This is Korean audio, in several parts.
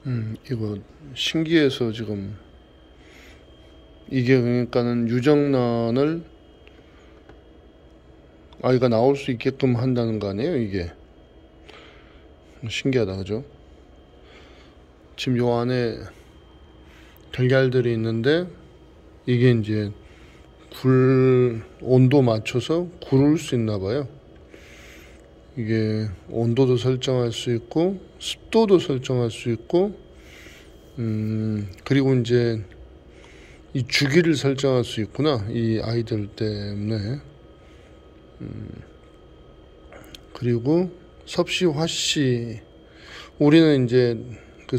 이거 신기해서 지금 이게 그러니까는 유정란을 아이가 나올 수 있게끔 한다는 거 아니에요, 이게. 신기하다, 그죠? 지금 요 안에 달걀들이 있는데 이게 이제 굴 온도 맞춰서 구를 수 있나 봐요. 이게 온도도 설정할 수 있고 습도도 설정할 수 있고 그리고 이제 이 주기를 설정할 수 있구나, 이 아이들 때문에. 그리고 섭씨 화씨, 우리는 이제 그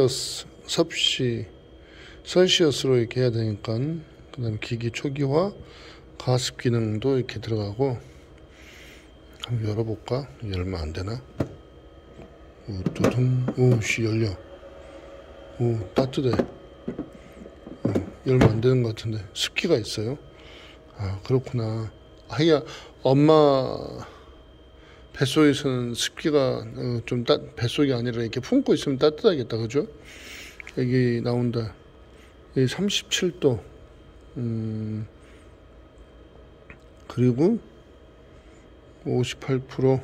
셀시어스로 이렇게 해야 되니까. 그 다음에 기기 초기화, 가습 기능도 이렇게 들어가고. 한번 열어볼까? 열면 안 되나? 오, 두둥. 오씨, 열려. 오, 따뜻해. 열면 안 되는 것 같은데 습기가 있어요. 아, 그렇구나. 아야, 엄마 뱃속에서는 습기가 좀 뱃속이 아니라 이렇게 품고 있으면 따뜻하겠다, 그죠? 여기 나온다. 여기 37도. 그리고 58%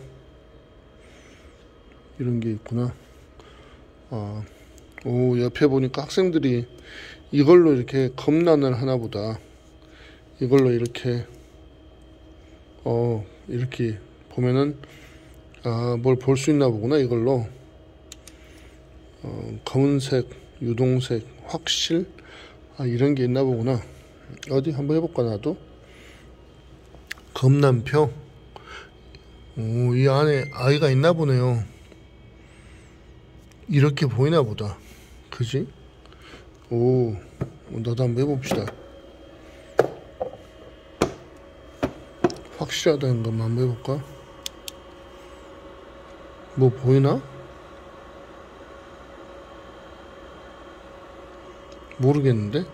이런 게 있구나. 아, 오, 옆에 보니까 학생들이 이걸로 이렇게 검란을 하나 보다. 이걸로 이렇게 이렇게 보면은 뭘 볼 수 있나 보구나, 이걸로. 검은색, 유동색, 확실, 이런 게 있나 보구나. 어디 한번 해볼까, 나도. 검란표. 오, 이 안에 아이가 있나 보네요. 이렇게 보이나 보다, 그지? 오, 나도 한번 해봅시다. 확실하다는 것만 한번 해볼까? 뭐 보이나? 모르겠는데?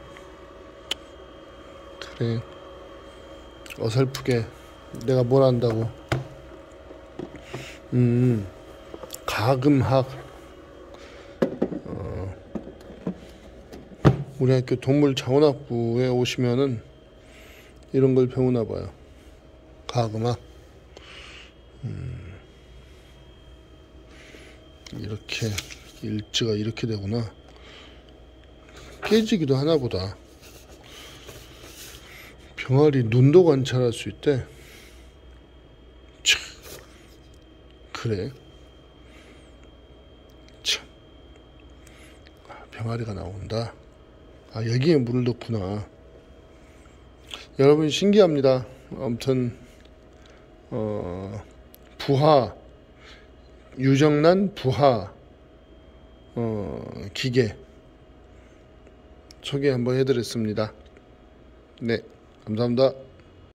그래, 어설프게 내가 뭘 안다고. 가금학. 우리 학교 동물자원학부에 오시면은 이런 걸 배우나 봐요. 가금학. 이렇게 일지가 이렇게 되구나. 깨지기도 하나 보다. 병아리 눈도 관찰할 수 있대. 참, 그래. 참, 병아리가 나온다. 여기에 물을 넣구나. 여러분, 신기합니다. 아무튼 부하, 유정란 부하 기계 소개 한번 해드렸습니다. 네, 감사합니다.